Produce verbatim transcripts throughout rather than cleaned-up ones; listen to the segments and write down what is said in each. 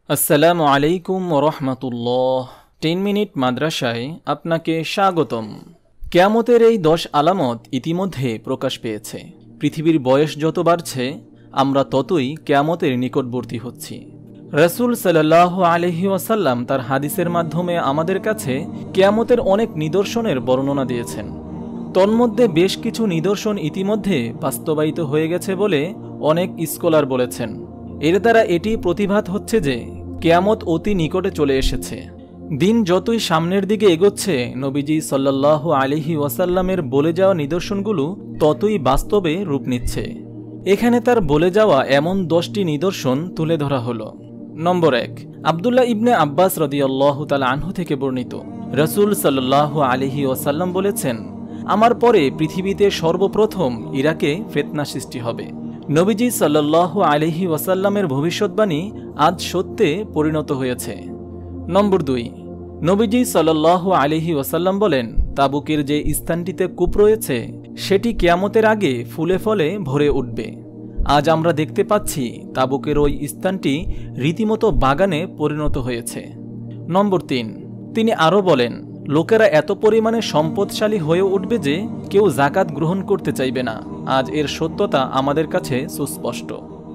আসসালামু আলাইকুম রহমতুল্লাহ। Ten minute মাদ্রাসায় আপনাকে স্বাগতম। কিয়ামতের এই দশ আলামত ইতিমধ্যে প্রকাশ পেয়েছে। পৃথিবীর বয়স যত বাড়ছে আমরা ততই কিয়ামতের নিকটবর্তী হচ্ছি। রাসূল সাল্লাল্লাহু আলাইহি ওয়াসাল্লাম তার হাদিসের মাধ্যমে আমাদের কাছে কিয়ামতের অনেক নিদর্শনের বর্ণনা দিয়েছেন। তন্মধ্যে বেশ কিছু নিদর্শন ইতিমধ্যে বাস্তবায়িত হয়ে গেছে বলে অনেক স্কলার বলেছেন। এর দ্বারা এটি প্রতিভাত হচ্ছে যে কিয়ামত অতি নিকটে চলে এসেছে। দিন যতই সামনের দিকে এগোচ্ছে নবীজি সাল্লাল্লাহু আলাইহি ওয়াসাল্লামের বলে যাওয়া নিদর্শনগুলো ততই বাস্তবে রূপ নিচ্ছে। এখানে তার বলে যাওয়া এমন দশটি নিদর্শন তুলে ধরা হলো। নম্বর এক, আব্দুল্লাহ ইবনে আব্বাস রাদিয়াল্লাহু তাআলা আনহু থেকে বর্ণিত, রাসূল সাল্লাল্লাহু আলাইহি ওয়াসাল্লাম বলেছেন, আমার পরে পৃথিবীতে সর্বপ্রথম ইরাকে ফিতনা সৃষ্টি হবে। নবীজি সাল্লাল্লাহু আলাইহি ওয়াসাল্লামের ভবিষ্যৎবাণী আজ সত্যে পরিণত হয়েছে। নম্বর দুই, নবীজি সাল্লাল্লাহু আলাইহি ওয়াসাল্লাম বলেন, তাবুকের যে স্থানটিতে কূপ রয়েছে সেটি কিয়ামতের আগে ফুলে ফলে ভরে উঠবে। আজ আমরা দেখতে পাচ্ছি তাবুকের ওই স্থানটি রীতিমতো বাগানে পরিণত হয়েছে। নম্বর তিন, তিনি আরও বলেন, লোকেরা এত পরিমাণে সম্পদশালী হয়ে উঠবে যে কেউ যাকাত গ্রহণ করতে চাইবে না। আজ এর সত্যতা আমাদের কাছে সুস্পষ্ট।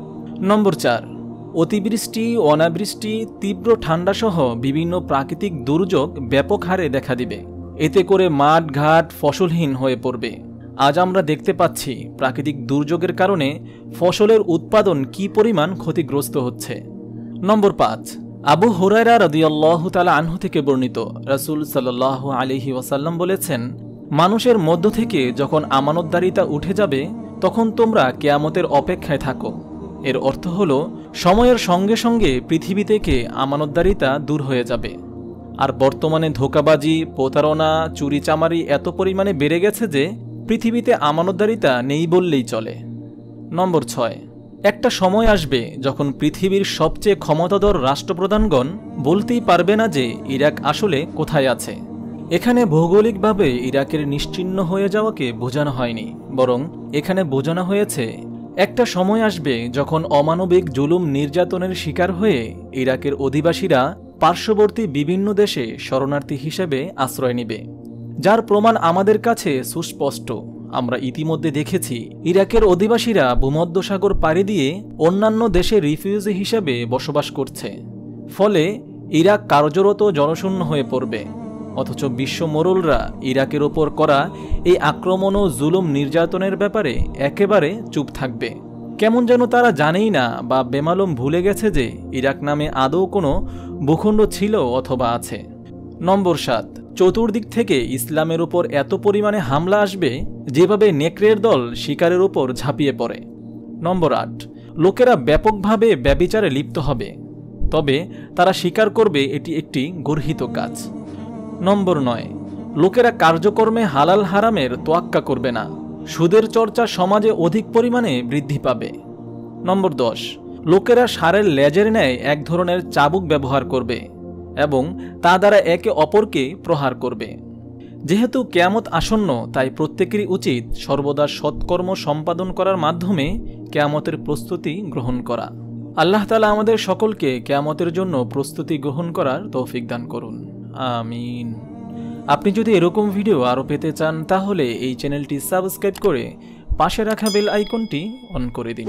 নম্বর চার, অতিবৃষ্টি, অনাবৃষ্টি, তীব্র ঠান্ডাসহ বিভিন্ন প্রাকৃতিক দুর্যোগ ব্যাপক হারে দেখা দিবে। এতে করে মাঠ ঘাট ফসলহীন হয়ে পড়বে। আজ আমরা দেখতে পাচ্ছি প্রাকৃতিক দুর্যোগের কারণে ফসলের উৎপাদন কী পরিমাণ ক্ষতিগ্রস্ত হচ্ছে। নম্বর পাঁচ, আবু হুরায়রা রাদিয়াল্লাহু তাআলা আনহু থেকে বর্ণিত, রাসূল সাল্লাল্লাহু আলাইহি ওয়াসাল্লাম বলেছেন, মানুষের মধ্য থেকে যখন আমানতদারিতা উঠে যাবে তখন তোমরা কিয়ামতের অপেক্ষায় থাকো। এর অর্থ হলো সময়ের সঙ্গে সঙ্গে পৃথিবী থেকে আমানতদারিতা দূর হয়ে যাবে। আর বর্তমানে ধোঁকাবাজি, প্রতারণা, চুরিচামারি এত পরিমাণে বেড়ে গেছে যে পৃথিবীতে আমানতদারিতা নেই বললেই চলে। নম্বর ছয়, একটা সময় আসবে যখন পৃথিবীর সবচেয়ে ক্ষমতাধর রাষ্ট্রপ্রধানগণ বলতেই পারবে না যে ইরাক আসলে কোথায় আছে। এখানে ভৌগোলিকভাবে ইরাকের নিশ্চিহ্ন হয়ে যাওয়াকে বোঝানো হয়নি, বরং এখানে বোঝানো হয়েছে একটা সময় আসবে যখন অমানবিক জুলুম নির্যাতনের শিকার হয়ে ইরাকের অধিবাসীরা পার্শ্ববর্তী বিভিন্ন দেশে শরণার্থী হিসেবে আশ্রয় নেবে, যার প্রমাণ আমাদের কাছে সুস্পষ্ট। আমরা ইতিমধ্যে দেখেছি ইরাকের অধিবাসীরা ভূমধ্যসাগর পাড়ি দিয়ে অন্যান্য দেশে রিফিউজি হিসেবে বসবাস করছে। ফলে ইরাক কার্যরত জনশূন্য হয়ে পড়বে। অথচ বিশ্ব মোড়লরা ইরাকের ওপর করা এই আক্রমণ ও জুলুম নির্যাতনের ব্যাপারে একেবারে চুপ থাকবে। কেমন যেন তারা জানেই না বা বেমালুম ভুলে গেছে যে ইরাক নামে আদৌ কোনো ভূখণ্ড ছিল অথবা আছে। নম্বর সাত, চতুর্দিক থেকে ইসলামের উপর এত পরিমাণে হামলা আসবে যেভাবে নেকড়ের দল শিকারের উপর ঝাঁপিয়ে পড়ে। নম্বর আট, লোকেরা ব্যাপকভাবে ব্যভিচারে লিপ্ত হবে, তবে তারা স্বীকার করবে এটি একটি গর্হিত কাজ। নম্বর নয়, লোকেরা কার্যকর্মে হালাল হারামের তোয়াক্কা করবে না। সুদের চর্চা সমাজে অধিক পরিমাণে বৃদ্ধি পাবে। নম্বর দশ, লোকেরা ষাঁড়ের লেজের ন্যায় এক ধরনের চাবুক ব্যবহার করবে এবং তা দ্বারা একে অপরকে প্রহার করবে। যেহেতু কিয়ামত আসন্ন, তাই প্রত্যেকেরই উচিত সর্বদা সৎকর্ম সম্পাদন করার মাধ্যমে কিয়ামতের প্রস্তুতি গ্রহণ করা। আল্লাহ তাআলা আমাদের সকলকে কিয়ামতের জন্য প্রস্তুতি গ্রহণ করার তৌফিক দান করুন, আমিন। আপনি যদি এরকম ভিডিও আরও পেতে চান তাহলে এই চ্যানেলটি সাবস্ক্রাইব করে পাশে রাখা বেল আইকনটি অন করে দিন।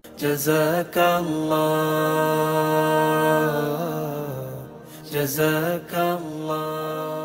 জাযাকাল্লাহ, জাযাকাল্লাহ।